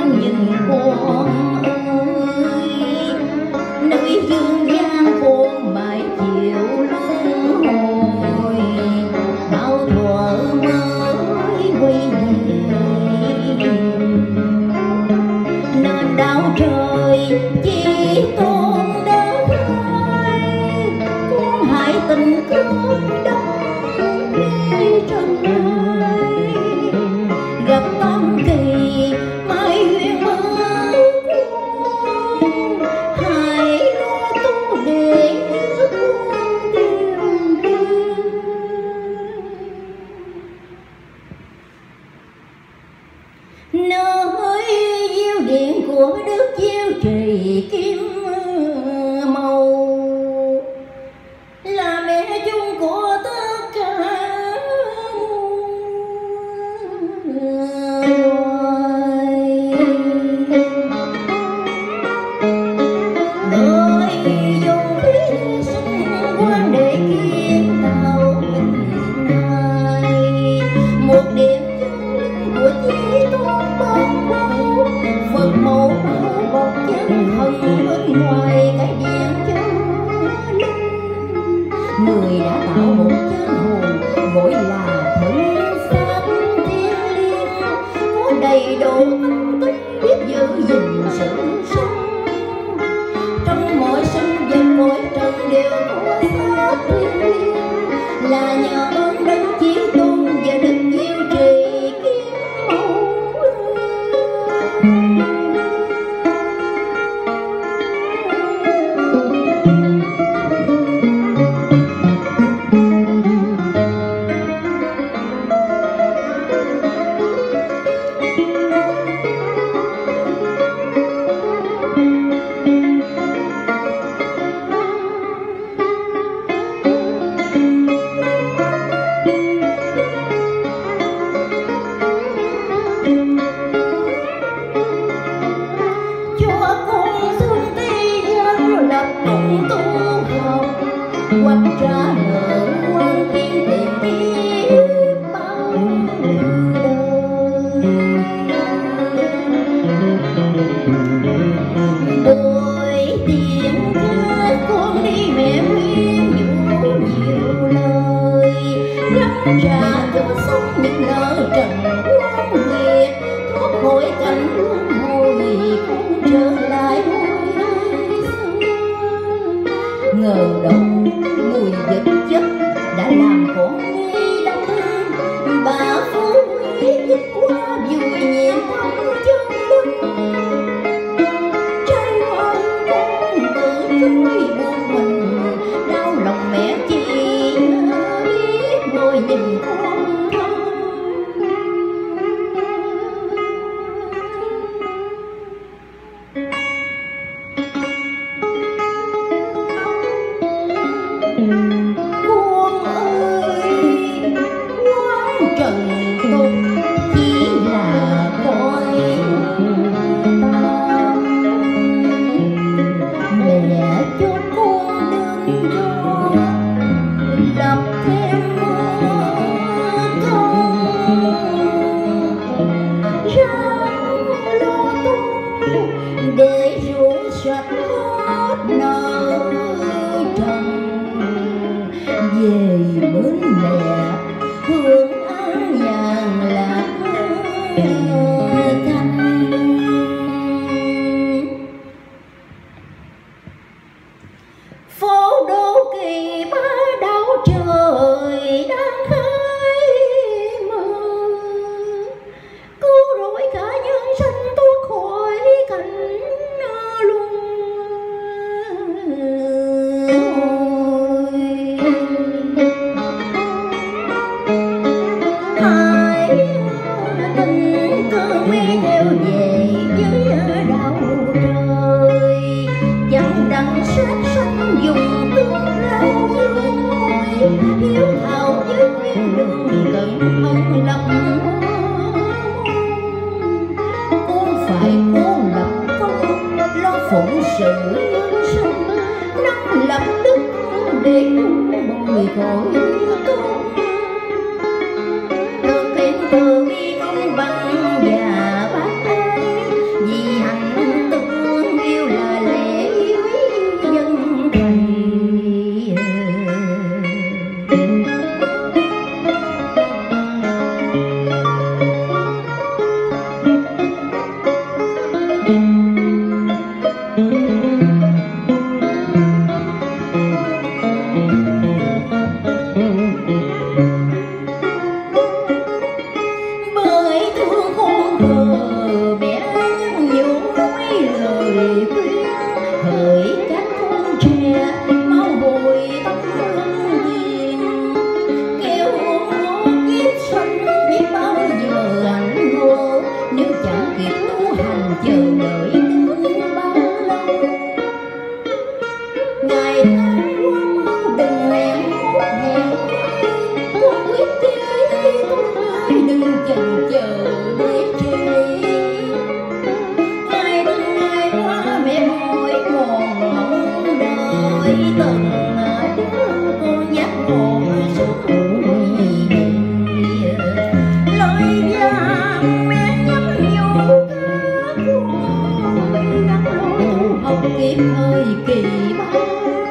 nhìn con ơi, nơi dương gian con mãi chịu luân hồi, bao thuở mới quay về. Nên đau trời chỉ tôn đất ơi, con hãy tình cơn đất đi trần ơi, gặp tâm kỳ mai huyền mơ con, hãy lo tu để con tìm riêng. Nơi diêu điện của Đức Diêu Trì Kim Mâu là mẹ chung của tất cả loài. Người dùng khí sinh quan để kiến tạo hình hài, một điểm của Chí Tôn ban đầu, Phật mẫu bao bọc chân thần bên ngoài cái điện cho linh. Người đã tạo một chân hồn gọi là thân xác thiên liêng, có đầy đủ tâm tính biết giữ gìn sự sống. Trong mọi sinh vật mọi trần đều có xác thiên liêng, là nhờ ơn Đấng Chí Tôn và Đức Diêu Trì Kim Mâu. Hoặc trả nợ quan thiên tiền kiếp bao đời. Đôi tiếng thơ con đi mẹ khuyên nhủ nhiều lời, gắn trả cho sống những nợ trần quan nghiệt, thoát khỏi cảnh luân hồi con trở lại hồi xưa. Ngờ đâu người vật chất đã làm con nguy đông, bà phú quý dứt qua vùi nhẹ thăm chân linh. Trai ngoan con tự trôi buồn mình, đau lòng mẹ chỉ biết ngồi nhìn con thơ. Con ơi, quán trần tục chỉ là cõi tam, mẹ cho con đừng cho lập thêm công, ráng lo tu để rũ sạch hết nợ trần, về bên mẹ hương an nhàn lạc thanh. Phố đô kỳ ba đảo trời đang khai mơ, cứu rỗi cả nhân sinh thoát khỏi cảnh luân tình cơn mê theo về với đạo trời, chẳng đặng sát sanh dùng tương lao vui, hiếu thảo với nguyên đường cẩn thận lập con phải cố lập công, lo phụng sự nhân sinh, nâng lập đức để bồi gọi tôn. Từ bi công bằng và bác ái, bởi thương con thơ mẹ nhắn nhủ mấy lời khuyên hỡi các con trẻ máu hồi tấm gương hiền kêu ngô kiếp xuân biết bao giờ ảnh ngô nếu chẳng kịp tu hành chờ đợi đến bao lâu ngày tháng qua mau đừng lén hẹn con quyết chơi con ơi đừng chần chờ để chơi ngày từng ngày qua mẹ mỏi còn mong đợi từng đứa con dắt con xuống đi lời vàng mẹ nhắn nhủ các con gắn lối tu học kịp thời kỳ bao